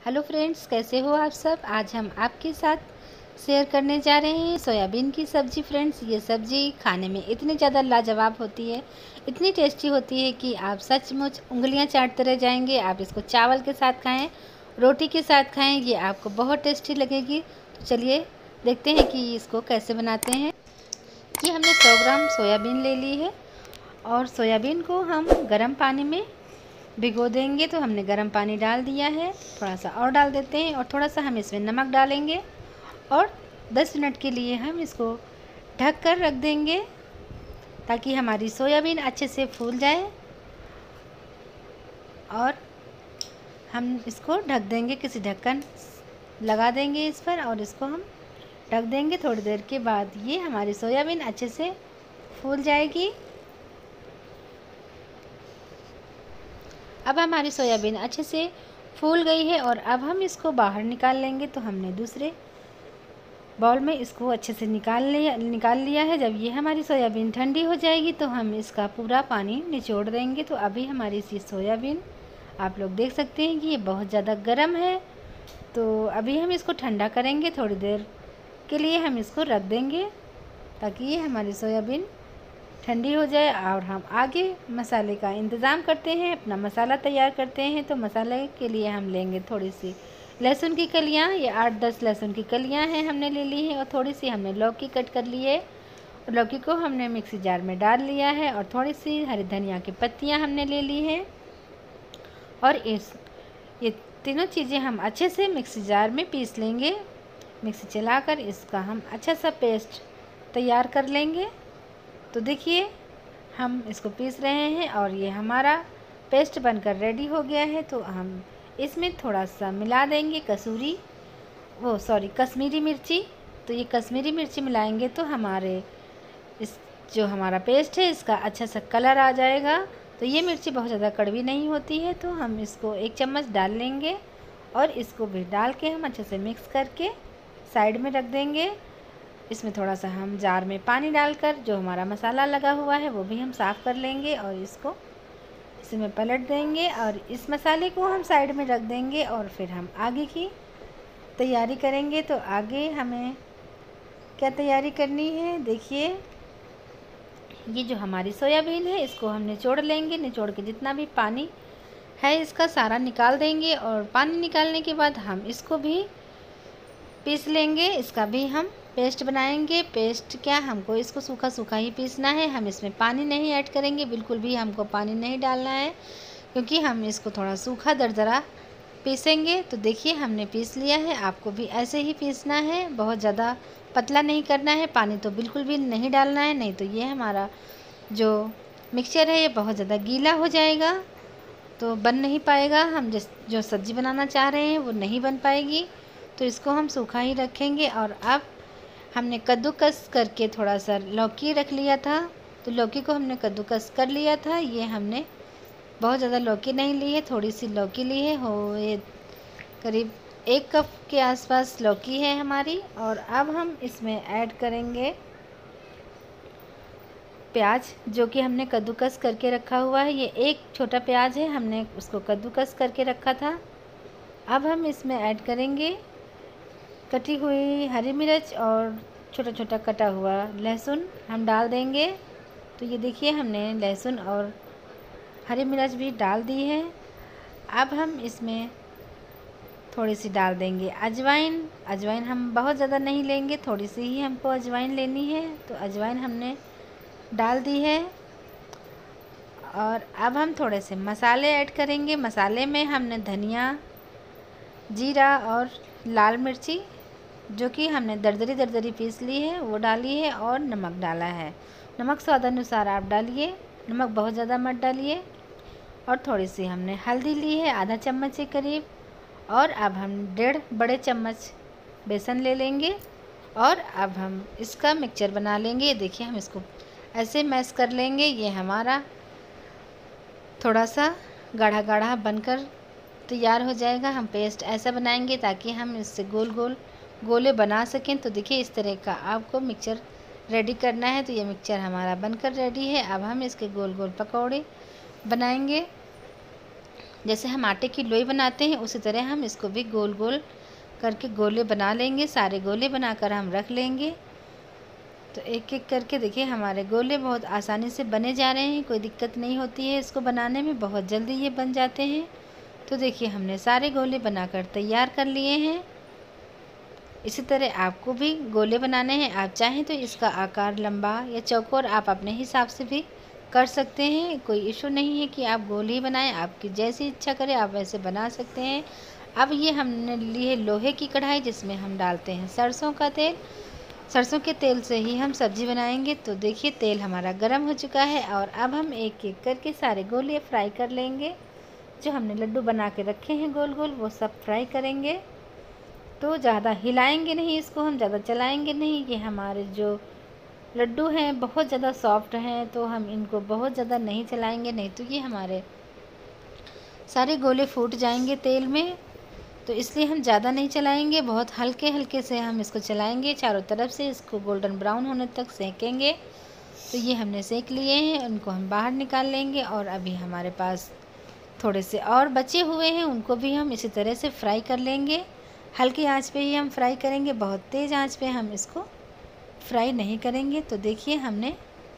Hello friends, कैसे हो आप सब। आज हम आपके साथ शेयर करने जा रहे हैं सोयाबीन की सब्ज़ी। फ्रेंड्स, ये सब्ज़ी खाने में इतनी ज़्यादा लाजवाब होती है, इतनी टेस्टी होती है कि आप सचमुच उंगलियां चाटते रह जाएंगे। आप इसको चावल के साथ खाएं, रोटी के साथ खाएं, ये आपको बहुत टेस्टी लगेगी। तो चलिए देखते हैं कि इसको कैसे बनाते हैं। ये हमने 100 ग्राम सोयाबीन ले ली है और सोयाबीन को हम गर्म पानी में भिगो देंगे। तो हमने गर्म पानी डाल दिया है, थोड़ा सा और डाल देते हैं और थोड़ा सा हम इसमें नमक डालेंगे और 10 मिनट के लिए हम इसको ढक कर रख देंगे ताकि हमारी सोयाबीन अच्छे से फूल जाए। और हम इसको ढक देंगे, किसी ढक्कन लगा देंगे इस पर और इसको हम ढक देंगे। थोड़ी देर के बाद ये हमारी सोयाबीन अच्छे से फूल जाएगी। अब हमारी सोयाबीन अच्छे से फूल गई है और अब हम इसको बाहर निकाल लेंगे। तो हमने दूसरे बाउल में इसको अच्छे से निकाल लिया है। जब ये हमारी सोयाबीन ठंडी हो जाएगी तो हम इसका पूरा पानी निचोड़ देंगे। तो अभी हमारी सी सोयाबीन आप लोग देख सकते हैं कि ये बहुत ज़्यादा गर्म है। तो अभी हम इसको ठंडा करेंगे, थोड़ी देर के लिए हम इसको रख देंगे ताकि ये हमारी सोयाबीन ठंडी हो जाए और हम आगे मसाले का इंतज़ाम करते हैं, अपना मसाला तैयार करते हैं। तो मसाले के लिए हम लेंगे थोड़ी सी लहसुन की कलियाँ, ये 8-10 लहसुन की कलियाँ हैं हमने ले ली है और थोड़ी सी हमने लौकी कट कर ली है और लौकी को हमने मिक्सी जार में डाल लिया है और थोड़ी सी हरी धनिया की पत्तियाँ हमने ले ली हैं। और ये तीनों चीज़ें हम अच्छे से मिक्सी जार में पीस लेंगे। मिक्सी चलाकर इसका हम अच्छा सा पेस्ट तैयार कर लेंगे। तो देखिए हम इसको पीस रहे हैं और ये हमारा पेस्ट बनकर रेडी हो गया है। तो हम इसमें थोड़ा सा मिला देंगे कश्मीरी मिर्ची। तो ये कश्मीरी मिर्ची मिलाएंगे तो हमारे जो हमारा पेस्ट है इसका अच्छा सा कलर आ जाएगा। तो ये मिर्ची बहुत ज़्यादा कड़वी नहीं होती है। तो हम इसको 1 चम्मच डाल लेंगे और इसको भी डाल के हम अच्छे से मिक्स करके साइड में रख देंगे। इसमें थोड़ा सा हम जार में पानी डालकर जो हमारा मसाला लगा हुआ है वो भी हम साफ़ कर लेंगे और इसको इसमें पलट देंगे और इस मसाले को हम साइड में रख देंगे और फिर हम आगे की तैयारी करेंगे। तो आगे हमें क्या तैयारी करनी है, देखिए ये जो हमारी सोयाबीन है इसको हम निचोड़ लेंगे। निचोड़ के जितना भी पानी है इसका सारा निकाल देंगे और पानी निकालने के बाद हम इसको भी पीस लेंगे। इसका भी हम पेस्ट बनाएंगे। पेस्ट क्या, हमको इसको सूखा सूखा ही पीसना है, हम इसमें पानी नहीं ऐड करेंगे, बिल्कुल भी हमको पानी नहीं डालना है क्योंकि हम इसको थोड़ा सूखा दरदरा पीसेंगे। तो देखिए हमने पीस लिया है, आपको भी ऐसे ही पीसना है, बहुत ज़्यादा पतला नहीं करना है, पानी तो बिल्कुल भी नहीं डालना है, नहीं तो ये हमारा जो मिक्सचर है ये बहुत ज़्यादा गीला हो जाएगा तो बन नहीं पाएगा। हम जो सब्ज़ी बनाना चाह रहे हैं वो नहीं बन पाएगी। तो इसको हम सूखा ही रखेंगे। और अब हमने कद्दूकस करके थोड़ा सा लौकी रख लिया था, तो लौकी को हमने कद्दूकस कर लिया था। ये हमने बहुत ज़्यादा लौकी नहीं ली है, थोड़ी सी लौकी ली है, ये करीब 1 कप के आसपास लौकी है हमारी। और अब हम इसमें ऐड करेंगे प्याज, जो कि हमने कद्दूकस करके रखा हुआ है। ये 1 छोटा प्याज है, हमने उसको कद्दूकस करके रखा था। अब हम इसमें ऐड करेंगे कटी हुई हरी मिर्च और छोटा छोटा कटा हुआ लहसुन हम डाल देंगे। तो ये देखिए हमने लहसुन और हरी मिर्च भी डाल दी है। अब हम इसमें थोड़ी सी डाल देंगे अजवाइन। अजवाइन हम बहुत ज़्यादा नहीं लेंगे, थोड़ी सी ही हमको अजवाइन लेनी है। तो अजवाइन हमने डाल दी है। और अब हम थोड़े से मसाले ऐड करेंगे। मसाले में हमने धनिया, जीरा और लाल मिर्ची जो कि हमने दरदरी पीस ली है वो डाली है और नमक डाला है। नमक स्वादानुसार आप डालिए, नमक बहुत ज़्यादा मत डालिए। और थोड़ी सी हमने हल्दी ली है, आधा चम्मच के करीब। और अब हम 1.5 बड़े चम्मच बेसन ले लेंगे और अब हम इसका मिक्सचर बना लेंगे। देखिए हम इसको ऐसे मैश कर लेंगे। ये हमारा थोड़ा सा गाढ़ा गाढ़ा बनकर तैयार हो जाएगा। हम पेस्ट ऐसा बनाएंगे ताकि हम इससे गोल गोल गोले बना सकें। तो देखिए इस तरह का आपको मिक्सचर रेडी करना है। तो ये मिक्सचर हमारा बनकर रेडी है। अब हम इसके गोल गोल पकौड़े बनाएंगे। जैसे हम आटे की लोई बनाते हैं उसी तरह हम इसको भी गोल गोल करके गोले बना लेंगे। सारे गोले बनाकर हम रख लेंगे। तो एक एक करके देखिए हमारे गोले बहुत आसानी से बने जा रहे हैं, कोई दिक्कत नहीं होती है इसको बनाने में, बहुत जल्दी ये बन जाते हैं। तो देखिए हमने सारे गोले बनाकर तैयार कर लिए हैं। इसी तरह आपको भी गोले बनाने हैं। आप चाहें तो इसका आकार लंबा या चौकोर आप अपने हिसाब से भी कर सकते हैं, कोई इशू नहीं है कि आप गोल ही बनाएं, आपकी जैसी इच्छा करे आप वैसे बना सकते हैं। अब ये हमने ली है लोहे की कढ़ाई जिसमें हम डालते हैं सरसों का तेल। सरसों के तेल से ही हम सब्ज़ी बनाएंगे। तो देखिए तेल हमारा गर्म हो चुका है और अब हम एक एक करके सारे गोले फ्राई कर लेंगे। जो हमने लड्डू बना के रखे हैं गोल गोल वो सब फ्राई करेंगे। तो ज़्यादा हिलाएंगे नहीं इसको, हम ज़्यादा चलाएंगे नहीं। ये हमारे जो लड्डू हैं बहुत ज़्यादा सॉफ्ट हैं तो हम इनको बहुत ज़्यादा नहीं चलाएंगे, नहीं तो ये हमारे सारे गोले फूट जाएंगे तेल में। तो इसलिए हम ज़्यादा नहीं चलाएंगे, बहुत हल्के हल्के से हम इसको चलाएंगे। चारों तरफ से इसको गोल्डन ब्राउन होने तक सेकेंगे। तो ये हमने सेक लिए हैं, उनको हम बाहर निकाल लेंगे। और अभी हमारे पास थोड़े से और बचे हुए हैं, उनको भी हम इसी तरह से फ्राई कर लेंगे। हल्की आंच पे ही हम फ्राई करेंगे, बहुत तेज़ आंच पे हम इसको फ्राई नहीं करेंगे। तो देखिए हमने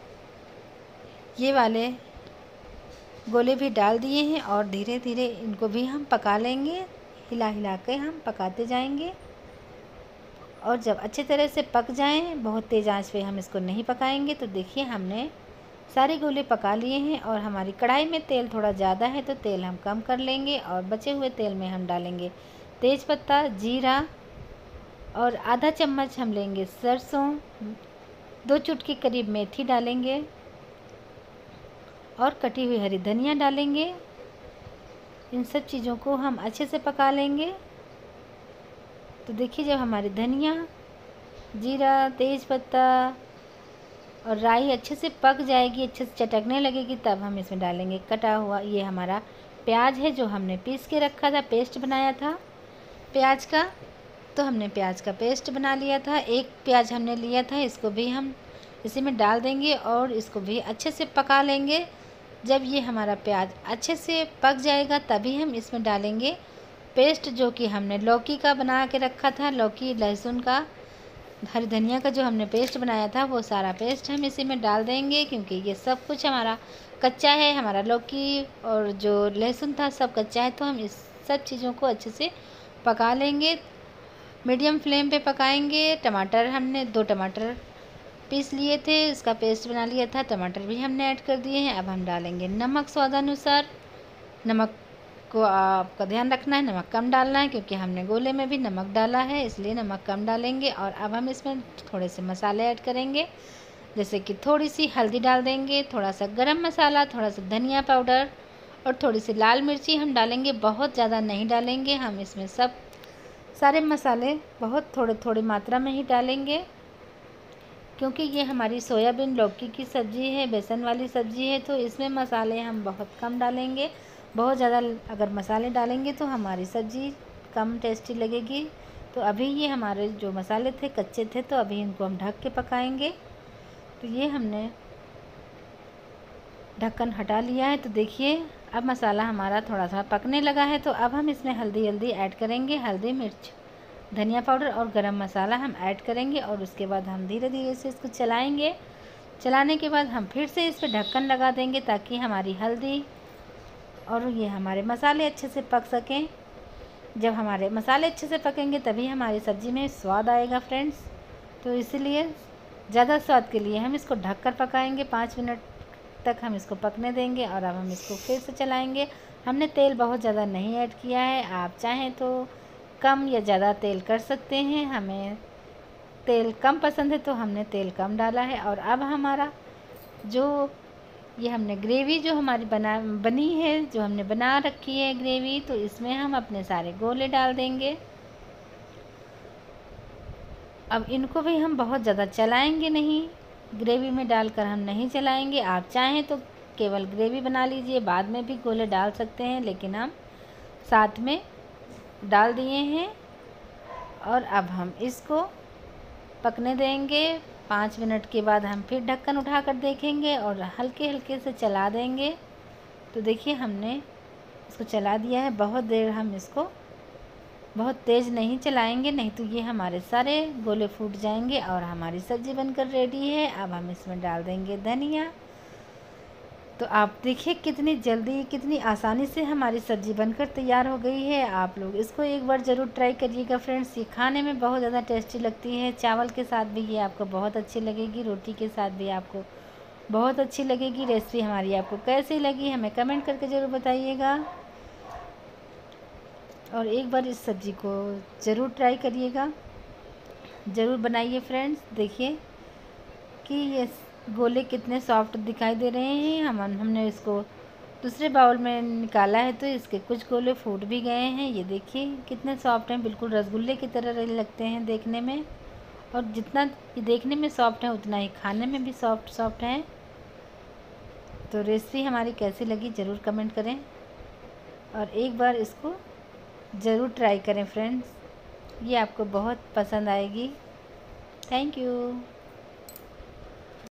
ये वाले गोले भी डाल दिए हैं और धीरे धीरे इनको भी हम पका लेंगे। हिला हिला के हम पकाते जाएंगे और जब अच्छे तरह से पक जाएं, बहुत तेज़ आंच पे हम इसको नहीं पकाएंगे। तो देखिए हमने सारे गोले पका लिए हैं और हमारी कढ़ाई में तेल थोड़ा ज़्यादा है तो तेल हम कम कर लेंगे और बचे हुए तेल में हम डालेंगे तेज़पत्ता, जीरा और आधा चम्मच हम लेंगे सरसों, 2 चुटकी करीब मेथी डालेंगे और कटी हुई हरी धनिया डालेंगे। इन सब चीज़ों को हम अच्छे से पका लेंगे। तो देखिए जब हमारी धनिया, जीरा, तेज़पत्ता और राई अच्छे से पक जाएगी, अच्छे से चटकने लगेगी, तब हम इसमें डालेंगे कटा हुआ ये हमारा प्याज है जो हमने पीस के रखा था, पेस्ट बनाया था प्याज का। तो हमने प्याज का पेस्ट बना लिया था, एक प्याज हमने लिया था, इसको भी हम इसी में डाल देंगे और इसको भी अच्छे से पका लेंगे। जब ये हमारा प्याज अच्छे से पक जाएगा तभी हम इसमें डालेंगे पेस्ट जो कि हमने लौकी का बना के रखा था, लौकी, लहसुन का, हरी धनिया का जो हमने पेस्ट बनाया था वो सारा पेस्ट हम इसी में डाल देंगे। क्योंकि ये सब कुछ हमारा कच्चा है, हमारा लौकी और जो लहसुन था सब कच्चा है, तो हम इस सब चीज़ों को अच्छे से पका लेंगे। मीडियम फ्लेम पे पकाएंगे। टमाटर हमने 2 टमाटर पीस लिए थे, इसका पेस्ट बना लिया था, टमाटर भी हमने ऐड कर दिए हैं। अब हम डालेंगे नमक स्वादानुसार। नमक को आपका ध्यान रखना है, नमक कम डालना है क्योंकि हमने गोले में भी नमक डाला है, इसलिए नमक कम डालेंगे। और अब हम इसमें थोड़े से मसाले ऐड करेंगे, जैसे कि थोड़ी सी हल्दी डाल देंगे, थोड़ा सा गरम मसाला, थोड़ा सा धनिया पाउडर और थोड़ी सी लाल मिर्ची हम डालेंगे, बहुत ज़्यादा नहीं डालेंगे। हम इसमें सब सारे मसाले बहुत थोड़े थोड़ी मात्रा में ही डालेंगे क्योंकि ये हमारी सोयाबीन लौकी की सब्ज़ी है, बेसन वाली सब्ज़ी है, तो इसमें मसाले हम बहुत कम डालेंगे। बहुत ज़्यादा अगर मसाले डालेंगे तो हमारी सब्ज़ी कम टेस्टी लगेगी। तो अभी ये हमारे जो मसाले थे कच्चे थे, तो अभी इनको हम ढक के पकाएंगे। तो ये हमने ढक्कन हटा लिया है। तो देखिए अब मसाला हमारा थोड़ा सा पकने लगा है। तो अब हम इसमें हल्दी ऐड करेंगे, हल्दी, मिर्च, धनिया पाउडर और गरम मसाला हम ऐड करेंगे और उसके बाद हम धीरे धीरे से इसको चलाएंगे। चलाने के बाद हम फिर से इस पर ढक्कन लगा देंगे ताकि हमारी हल्दी और ये हमारे मसाले अच्छे से पक सकें। जब हमारे मसाले अच्छे से पकेंगे तभी हमारी सब्ज़ी में स्वाद आएगा फ्रेंड्स। तो इसलिए ज़्यादा स्वाद के लिए हम इसको ढक कर पकाएँगे, 5 मिनट तक हम इसको पकने देंगे। और अब हम इसको फिर से चलाएँगे। हमने तेल बहुत ज़्यादा नहीं ऐड किया है, आप चाहें तो कम या ज़्यादा तेल कर सकते हैं। हमें तेल कम पसंद है तो हमने तेल कम डाला है। और अब हमारा जो ये हमने ग्रेवी जो हमारी बनी है, जो हमने बना रखी है ग्रेवी, तो इसमें हम अपने सारे गोले डाल देंगे। अब इनको भी हम बहुत ज़्यादा चलाएंगे नहीं, ग्रेवी में डालकर हम नहीं चलाएंगे। आप चाहें तो केवल ग्रेवी बना लीजिए, बाद में भी गोले डाल सकते हैं, लेकिन हम साथ में डाल दिए हैं। और अब हम इसको पकने देंगे। 5 मिनट के बाद हम फिर ढक्कन उठाकर देखेंगे और हल्के हल्के से चला देंगे। तो देखिए हमने इसको चला दिया है। बहुत देर हम इसको बहुत तेज़ नहीं चलाएंगे, नहीं तो ये हमारे सारे गोले फूट जाएंगे और हमारी सब्ज़ी बनकर रेडी है। अब हम इसमें डाल देंगे धनिया। तो आप देखिए कितनी जल्दी, कितनी आसानी से हमारी सब्ज़ी बनकर तैयार हो गई है। आप लोग इसको एक बार ज़रूर ट्राई करिएगा फ्रेंड्स। ये खाने में बहुत ज़्यादा टेस्टी लगती है। चावल के साथ भी ये आपको बहुत अच्छी लगेगी, रोटी के साथ भी आपको बहुत अच्छी लगेगी। रेसिपी हमारी आपको कैसी लगी हमें कमेंट करके ज़रूर बताइएगा, और एक बार इस सब्ज़ी को ज़रूर ट्राई करिएगा, ज़रूर बनाइए फ्रेंड्स। देखिए कि ये गोले कितने सॉफ्ट दिखाई दे रहे हैं। हमने इसको दूसरे बाउल में निकाला है तो इसके कुछ गोले फूट भी गए हैं। ये देखिए कितने सॉफ्ट हैं, बिल्कुल रसगुल्ले की तरह लगते हैं देखने में। और जितना ये देखने में सॉफ्ट है उतना ही खाने में भी सॉफ्ट हैं। तो रेसिपी हमारी कैसी लगी ज़रूर कमेंट करें, और एक बार इसको ज़रूर ट्राई करें फ्रेंड्स, ये आपको बहुत पसंद आएगी। Thank you.